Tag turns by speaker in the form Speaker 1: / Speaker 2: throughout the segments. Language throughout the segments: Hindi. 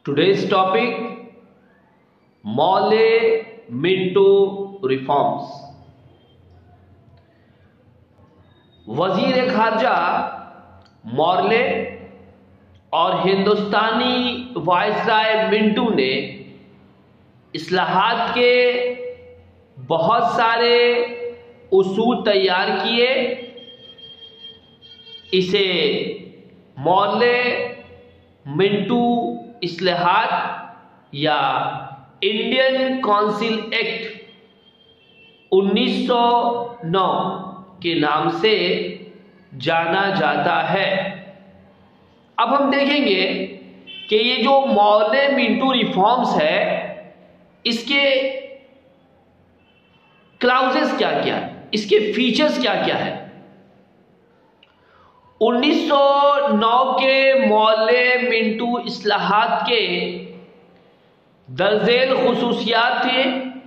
Speaker 1: Today's topic, Morley-Minto reforms. वजीर खारजा मॉर्ले और हिंदुस्तानी वायसराय मिंटो ने इस्लाहात के बहुत सारे उसूल तैयार किए। इसे मॉर्ले मिंटो इस्लाहात या इंडियन काउंसिल एक्ट 1909 के नाम से जाना जाता है। अब हम देखेंगे कि ये जो मॉर्ले मिंटो रिफॉर्म्स है, इसके क्लाउजेस क्या क्या है, इसके फीचर्स क्या क्या है। 1909 के मॉर्ले मिंटो इस्लाहात के दर्जेल खुसूसियात थे।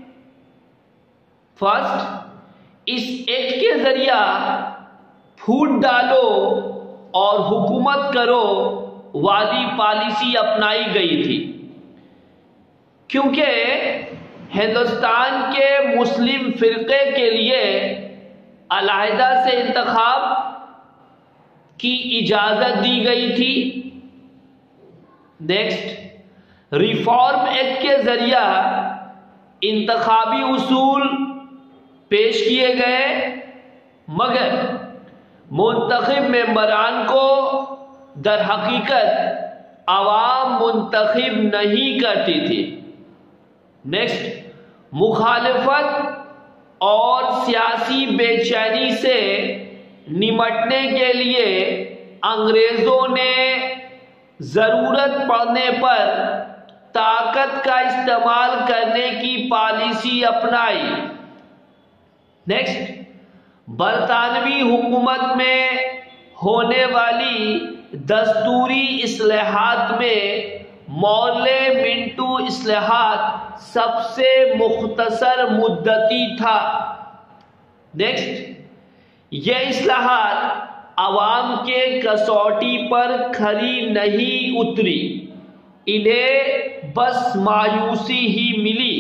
Speaker 1: फर्स्ट, इस एक्ट के जरिया फूट डालो और हुकूमत करो वाली पॉलिसी अपनाई गई थी, क्योंकि हिंदुस्तान के मुस्लिम फिरके के लिए अलहदा से इंतखाब की इजाजत दी गई थी। नेक्स्ट, रिफॉर्म एक्ट के जरिया इंतखाबी उसूल पेश किए गए, मगर मुंतखब मेंबरान को दर हकीकत अवाम मुंतखब नहीं करती थी। नेक्स्ट, मुखालिफत और सियासी बेचैनी से निमटने के लिए अंग्रेजों ने जरूरत पड़ने पर ताकत का इस्तेमाल करने की पॉलिसी अपनाई। नेक्स्ट, बरतानवी हुकूमत में होने वाली दस्तूरी इस्लाहात में मॉर्ले मिंटो इस्लाहात सबसे मुख्तसर मुद्दती था। नेक्स्ट, यह इस्लाहात अवाम के कसौटी पर खरी नहीं उतरी, इन्हें बस मायूसी ही मिली।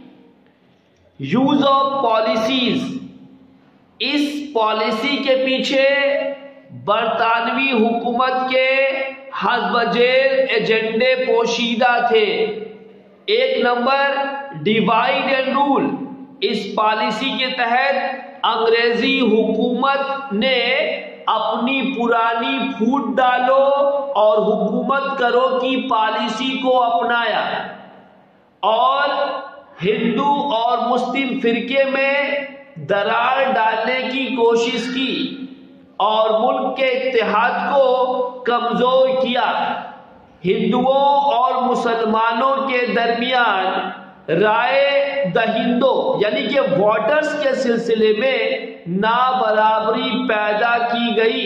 Speaker 1: यूज ऑफ पॉलिसीज, इस पॉलिसी के पीछे बरतानवी हुकूमत के हस्बजेर एजेंडे पोशीदा थे। एक नंबर, डिवाइड एंड रूल। इस पॉलिसी के तहत अंग्रेजी हुकूमत ने अपनी पुरानी फूट डालो और हुकूमत करो की पॉलिसी को अपनाया और हिंदू और मुस्लिम फिरके में दरार डालने की कोशिश की और मुल्क के इत्तेहाद को कमजोर किया। हिंदुओं और मुसलमानों के दरमियान राय दहिंदों यानी कि वोटर्स के सिलसिले में नाबराबरी पैदा की गई।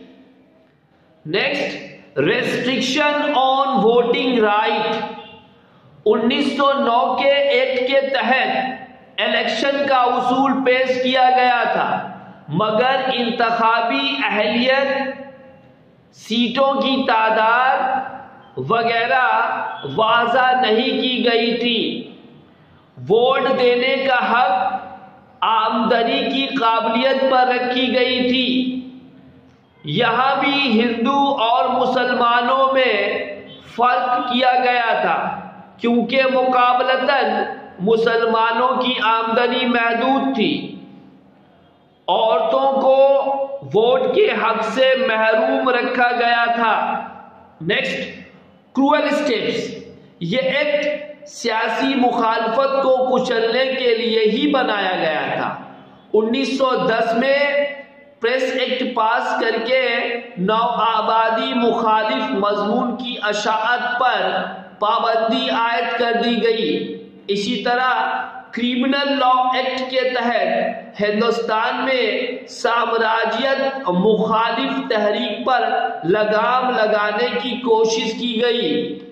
Speaker 1: Next, restriction on voting right. 1909 के एक्ट के तहत इलेक्शन का उसूल पेश किया गया था, मगर इंतखाबी अहलियत, सीटों की तादाद वगैरह वाज़ा नहीं की गई थी। वोट देने का हक आमदनी की काबिलियत पर रखी गई थी। यहां भी हिंदू और मुसलमानों में फर्क किया गया था, क्योंकि मुकाबलतन मुसलमानों की आमदनी महदूद थी। औरतों को वोट के हक से महरूम रखा गया था। Next, cruel steps. यह एक्ट सियासी मुखालफत को कुचलने के लिए ही बनाया गया था। 1910 में प्रेस एक्ट पास करके नौआबादी मुखालिफ मजमून की अशाअत पर पाबंदी आयद कर दी गई। इसी तरह क्रिमिनल लॉ एक्ट के तहत हिंदुस्तान में साम्राज्यत मुखालिफ तहरीक पर लगाम लगाने की कोशिश की गई।